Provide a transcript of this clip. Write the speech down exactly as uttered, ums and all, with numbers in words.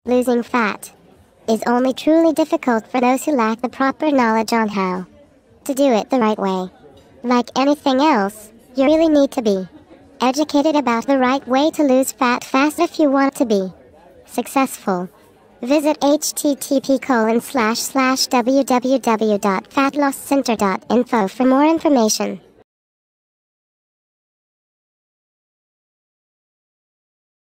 Losing fat is only truly difficult for those who lack the proper knowledge on how to do it the right way. Like anything else, you really need to be educated about the right way to lose fat fast if you want to be successful. Visit http colon slash slash www dot fat loss center dot info for more information.